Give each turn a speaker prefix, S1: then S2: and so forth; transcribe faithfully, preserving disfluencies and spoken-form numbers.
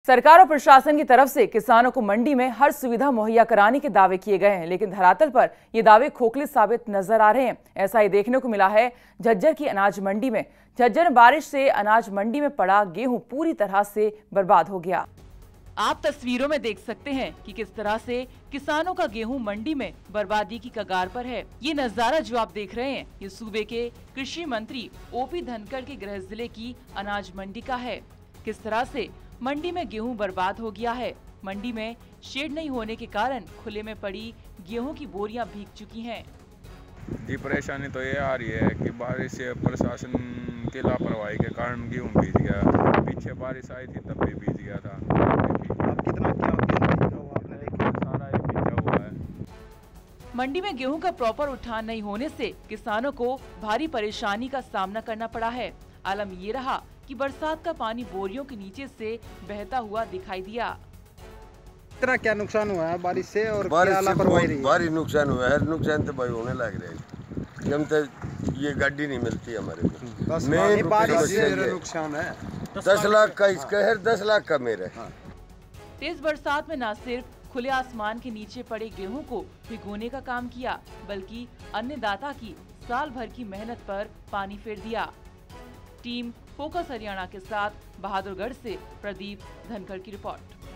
S1: सरकार और प्रशासन की तरफ से किसानों को मंडी में हर सुविधा मुहैया कराने के दावे किए गए हैं, लेकिन धरातल पर ये दावे खोखले साबित नजर आ रहे हैं। ऐसा ही देखने को मिला है झज्जर की अनाज मंडी में। झज्जर में बारिश से अनाज मंडी में पड़ा गेहूं पूरी तरह से बर्बाद हो गया। आप तस्वीरों में देख सकते हैं कि किस तरह से किसानों का गेहूं मंडी में बर्बादी की कगार पर है। ये नजारा जो आप देख रहे हैं, ये सूबे के कृषि मंत्री ओपी धनखड़ के गृह जिले की अनाज मंडी का है। किस तरह से मंडी में गेहूं बर्बाद हो गया है। मंडी में शेड नहीं होने के कारण खुले में पड़ी गेहूं की बोरियां भीग चुकी हैं।
S2: जी परेशानी तो ये आ रही है कि बारिश से प्रशासन की लापरवाही के कारण गेहूं भीग गया। पीछे बारिश आई थी तब भी भीग गया था।
S3: अब कितना क्या आपने देखा?
S2: सारा ये भीगा हुआ है।
S1: मंडी में गेहूं का प्रॉपर उठान नहीं होने से किसानों को भारी परेशानी का सामना करना पड़ा है। आलम ये रहा कि बरसात का पानी बोरियों के नीचे से बहता हुआ दिखाई दिया।
S3: इतना क्या नुकसान हुआ है बारिश से? और
S4: बारिश
S3: क्या
S4: से
S3: लापरवाही रही है?
S4: भारी नुकसान हुआ है। नुकसान तो भाई होने लग रहे हैं। हम तो ये गाड़ी नहीं मिलती हमारे को।
S3: मैं बारिश से नुकसान है
S4: दस लाख का इसका है, दस लाख का मेरा है।
S1: तेज बरसात में न सिर्फ खुले आसमान के नीचे पड़े गेहूं को भिगोने का काम किया, बल्कि अन्नदाता की साल भर की मेहनत पर पानी फेर दिया। टीम फोकस हरियाणा के साथ बहादुरगढ़ से प्रदीप धनखड़ की रिपोर्ट।